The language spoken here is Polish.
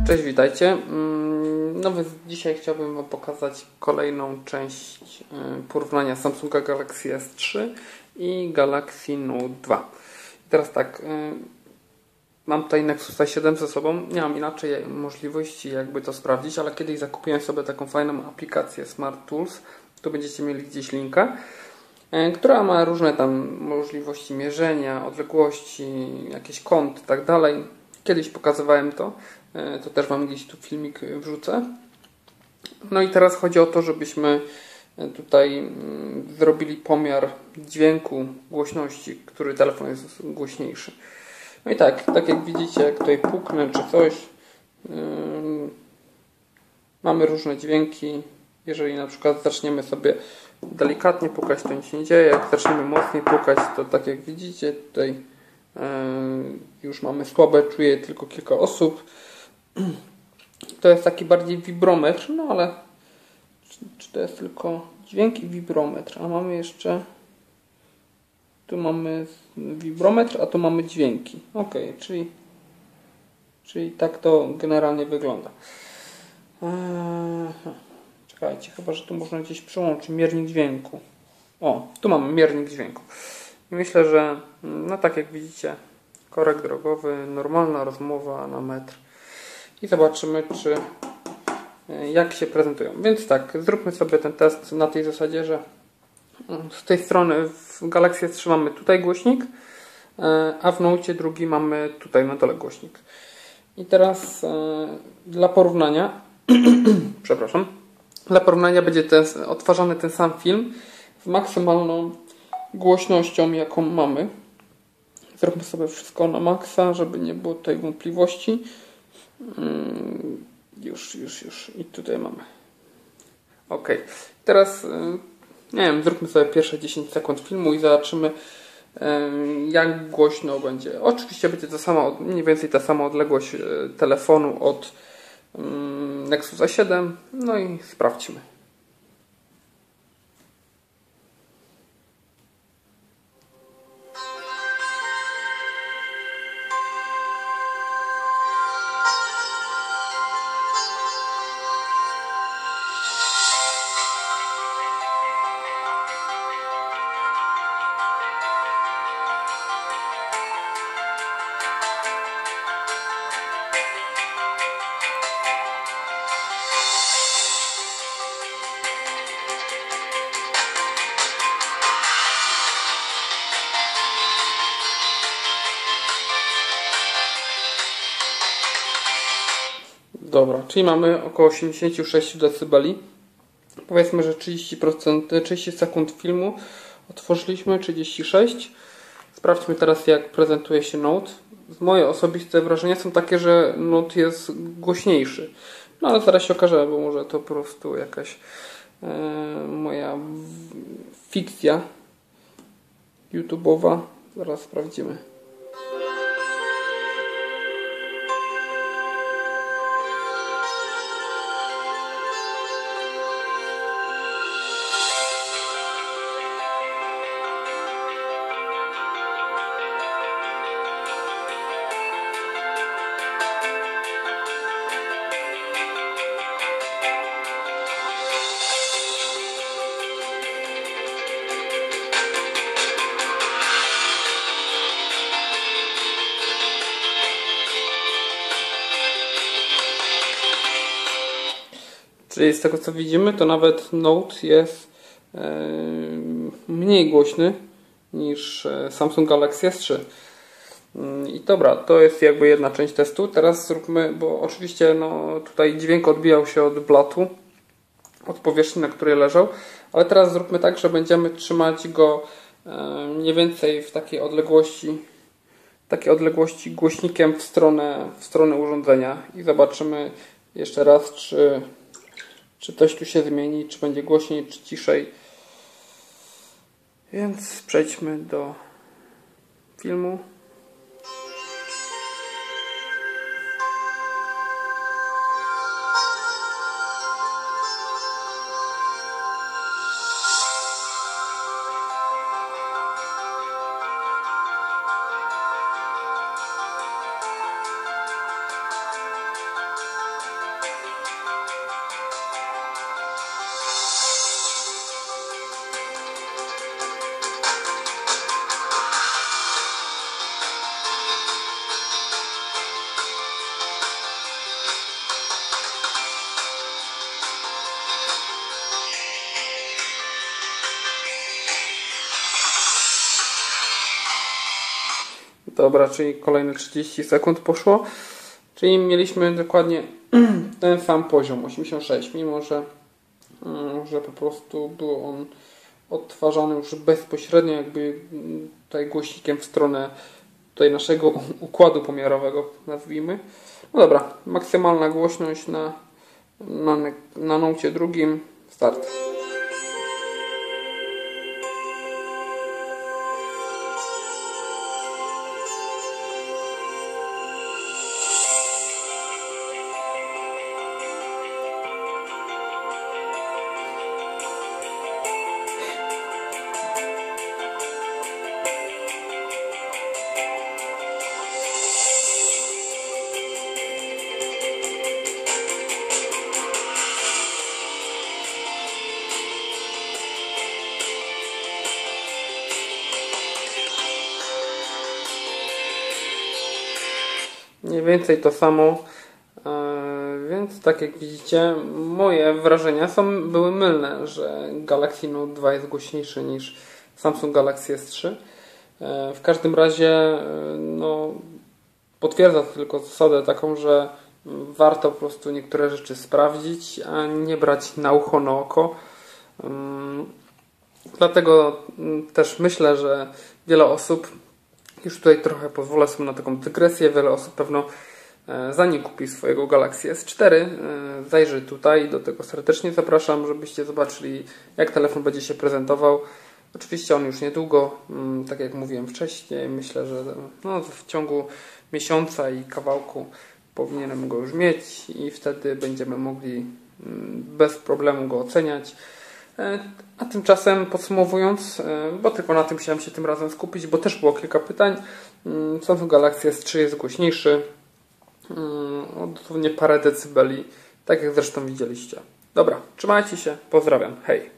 Cześć, witajcie. No więc dzisiaj chciałbym Wam pokazać kolejną część porównania Samsunga Galaxy S3 i Galaxy Note 2. I teraz tak, mam tutaj Nexusa 7 ze sobą, nie mam inaczej możliwości jakby to sprawdzić, ale kiedyś zakupiłem sobie taką fajną aplikację Smart Tools, tu będziecie mieli gdzieś linka, która ma różne tam możliwości mierzenia, odległości, jakieś kąt i tak dalej. Kiedyś pokazywałem to też Wam gdzieś tu filmik wrzucę. No i teraz chodzi o to, żebyśmy tutaj zrobili pomiar dźwięku, głośności, który telefon jest głośniejszy. No i tak jak widzicie, jak tutaj puknę czy coś, mamy różne dźwięki. Jeżeli na przykład zaczniemy sobie delikatnie pukać, to nic się nie dzieje. Jak zaczniemy mocniej pukać, to tak jak widzicie, tutaj już mamy słabe, czuje tylko kilka osób. To jest taki bardziej wibrometr, no ale czy to jest tylko dźwięk i wibrometr, a mamy jeszcze tu mamy wibrometr, a tu mamy dźwięki. Ok, czyli tak to generalnie wygląda. Czekajcie, chyba że tu można gdzieś przełączyć miernik dźwięku. O, tu mamy miernik dźwięku. I myślę, że no tak jak widzicie, korek drogowy, normalna rozmowa na metr. I zobaczymy, jak się prezentują. Więc tak, zróbmy sobie ten test na tej zasadzie, że z tej strony w Galaxy S3 mamy tutaj głośnik, a w Note drugi mamy tutaj na dole głośnik. I teraz dla porównania przepraszam, dla porównania będzie odtwarzany ten sam film z maksymalną głośnością, jaką mamy. Zróbmy sobie wszystko na maksa, żeby nie było tutaj wątpliwości. Już. I tutaj mamy. Ok. Teraz, nie wiem, zróbmy sobie pierwsze 10 sekund filmu i zobaczymy, jak głośno będzie. Oczywiście będzie to samo, mniej więcej ta sama odległość telefonu od Nexusa 7. No i sprawdźmy. Dobra, czyli mamy około 86 dB. Powiedzmy, że 30 sekund filmu otworzyliśmy, 36. Sprawdźmy teraz, jak prezentuje się Note. Moje osobiste wrażenia są takie, że Note jest głośniejszy. No ale zaraz się okaże, bo może to po prostu jakaś moja fikcja YouTube'owa. Zaraz sprawdzimy. Czyli z tego co widzimy, to nawet Note jest mniej głośny niż Samsung Galaxy S3. I dobra, to jest jakby jedna część testu. Teraz zróbmy, bo oczywiście no, tutaj dźwięk odbijał się od blatu, od powierzchni, na której leżał, ale teraz zróbmy tak, że będziemy trzymać go mniej więcej w takiej odległości głośnikiem w stronę urządzenia i zobaczymy jeszcze raz, czy coś tu się zmieni, czy będzie głośniej, czy ciszej. Więc przejdźmy do filmu. Dobra, czyli kolejne 30 sekund poszło. Czyli mieliśmy dokładnie ten sam poziom, 86, mimo że po prostu był on odtwarzany już bezpośrednio jakby tutaj głośnikiem w stronę tutaj naszego układu pomiarowego, nazwijmy. No dobra, maksymalna głośność na nucie drugim, start. Mniej więcej to samo, więc tak jak widzicie, moje wrażenia były mylne, że Galaxy Note 2 jest głośniejszy niż Samsung Galaxy S3. W każdym razie no, potwierdza to tylko zasadę taką, że warto po prostu niektóre rzeczy sprawdzić, a nie brać na ucho, na oko. Dlatego też myślę, że wiele osób, już tutaj trochę pozwolę sobie na taką dygresję, wiele osób pewno zanim kupi swojego Galaxy S4, zajrzy tutaj, do tego serdecznie zapraszam, żebyście zobaczyli, jak telefon będzie się prezentował. Oczywiście on już niedługo, tak jak mówiłem wcześniej, myślę, że no, w ciągu miesiąca i kawałku powinienem go już mieć i wtedy będziemy mogli bez problemu go oceniać. A tymczasem podsumowując, bo tylko na tym chciałem się tym razem skupić, bo też było kilka pytań. Samsung Galaxy S3 jest głośniejszy o dosłownie parę decybeli, tak jak zresztą widzieliście. Dobra, trzymajcie się, pozdrawiam, hej!